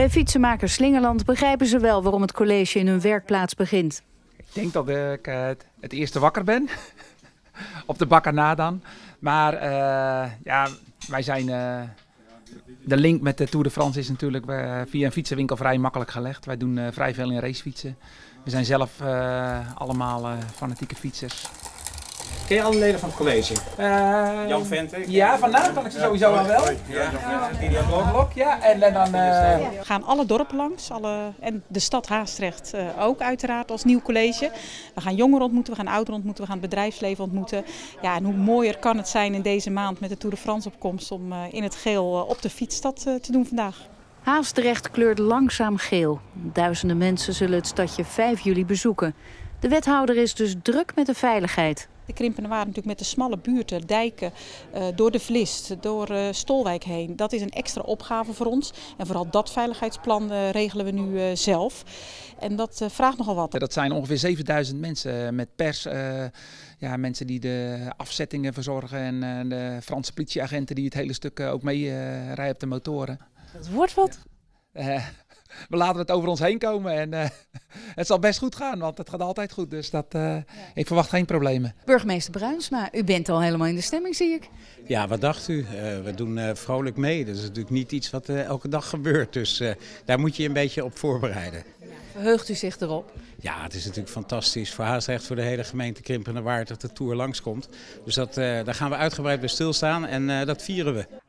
Bij fietsenmaker Slingerland begrijpen ze wel waarom het college in hun werkplaats begint. Ik denk dat ik het eerste wakker ben. Op de bak erna dan. Maar ja, wij zijn... de link met de Tour de France is natuurlijk via een fietsenwinkel vrij makkelijk gelegd. Wij doen vrij veel in racefietsen. We zijn zelf allemaal fanatieke fietsers. Ken je alle leden van het college? Jan Vente? Ja, van naam kan ik ze sowieso al wel. Blok, ja. En dan... We gaan alle dorpen langs en de stad Haastrecht ook uiteraard als nieuw college. We gaan jongeren ontmoeten, we gaan ouderen ontmoeten, we gaan het bedrijfsleven ontmoeten. Ja, en hoe mooier kan het zijn in deze maand met de Tour de France opkomst om in het geel op de fietsstad te doen vandaag. Haastrecht kleurt langzaam geel. Duizenden mensen zullen het stadje 5 juli bezoeken. De wethouder is dus druk met de veiligheid. De Krimpenerwaard natuurlijk met de smalle buurten, dijken, door de Vlist, door Stolwijk heen. Dat is een extra opgave voor ons. En vooral dat veiligheidsplan regelen we nu zelf. En dat vraagt nogal wat. Dat zijn ongeveer 7000 mensen met pers. Ja, mensen die de afzettingen verzorgen en de Franse politieagenten die het hele stuk ook mee rijden op de motoren. Dat wordt wat. We laten het over ons heen komen en het zal best goed gaan, want het gaat altijd goed. Dus ik verwacht geen problemen. Burgemeester Bruinsma, u bent al helemaal in de stemming, zie ik. Ja, wat dacht u? We doen vrolijk mee. Dat is natuurlijk niet iets wat elke dag gebeurt. Dus daar moet je je een beetje op voorbereiden. Verheugt u zich erop? Ja, het is natuurlijk fantastisch voor Haastrecht, voor de hele gemeente Krimpenerwaard dat de Tour langskomt. Dus daar gaan we uitgebreid bij stilstaan en dat vieren we.